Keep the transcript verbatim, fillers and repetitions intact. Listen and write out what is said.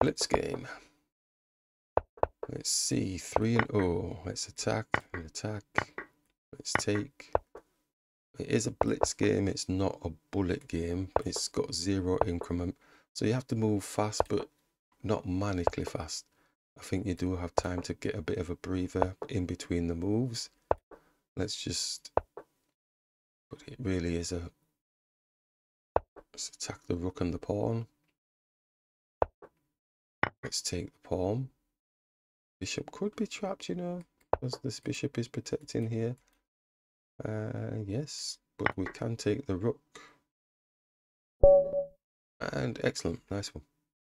Blitz game. Let's see, three and oh. Let's attack and attack. Let's take. It is a blitz game. It's not a bullet game. It's got zero increment, so you have to move fast, but not manically fast. I think you do have time to get a bit of a breather in between the moves. Let's just. But it really is a. Let's attack the rook and the pawn. Let's take the pawn. Bishop could be trapped, you know, because this bishop is protecting here. Uh, yes, but we can take the rook. And excellent, nice one.